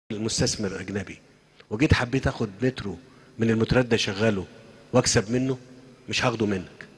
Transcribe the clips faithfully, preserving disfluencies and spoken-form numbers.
المستثمر اجنبي وجيت حبيت اخد مترو من المترات ده شغاله واكسب منه، مش هاخده منك.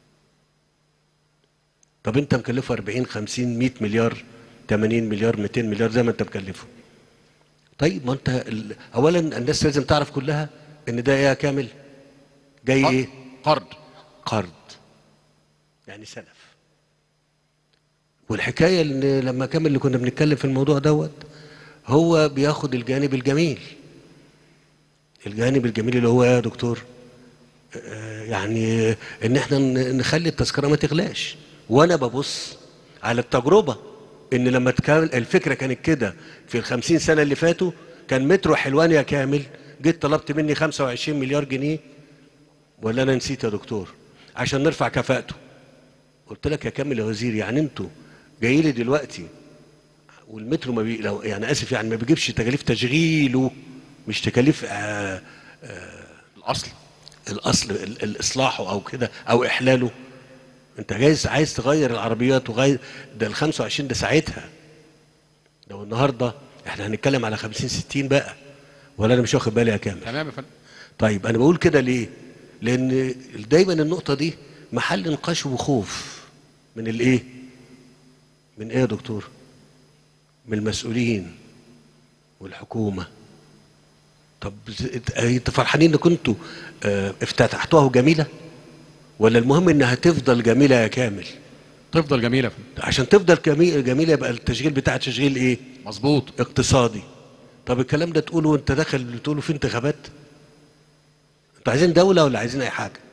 طب انت مكلفه أربعين خمسين مية مليار ثمانين مليار مئتين مليار زي ما انت مكلفه. طيب ما انت ال... اولا الناس لازم تعرف كلها ان ده ايه يا كامل؟ جاي ايه؟ قرض. قرض يعني سلف. والحكايه ان لما كامل اللي كنا بنتكلم في الموضوع دوت هو بياخد الجانب الجميل. الجانب الجميل اللي هو ايه يا دكتور؟ آه يعني ان احنا نخلي التذكره ما تغلاش. وانا ببص على التجربه ان لما كان الفكره كانت كده في الخمسين سنه اللي فاتوا، كان مترو حلوان يا كامل جيت طلبت مني خمسة وعشرين مليار جنيه، ولا انا نسيت يا دكتور؟ عشان نرفع كفاءته. قلت لك يا كامل يا وزير، يعني انتوا جاي لي دلوقتي والمترو ما بي... لو يعني اسف يعني ما بيجيبش تكاليف تشغيله، مش تكاليف آه آه الاصل الاصل ال- الاصلاحه او كده او احلاله. انت جايز عايز تغير العربيات وغير ده ال خمسة وعشرين ده ساعتها. لو النهارده احنا هنتكلم على خمسين ستين بقى، ولا انا مش واخد بالي يا كامل؟ تمام يا فندم. طيب انا بقول كده ليه؟ لان دايما النقطه دي محل نقاش وخوف من الايه؟ من ايه يا دكتور؟ من المسؤولين والحكومه. طب انتوا فرحانين ان كنتوا اه افتتحتوها جميله، ولا المهم انها تفضل جميله يا كامل؟ تفضل جميله يا فندم. عشان تفضل جميله يبقى التشغيل بتاع تشغيل ايه؟ مظبوط. اقتصادي. طب الكلام ده تقوله وانت داخل بتقوله في انتخابات؟ انتوا عايزين دوله ولا عايزين اي حاجه؟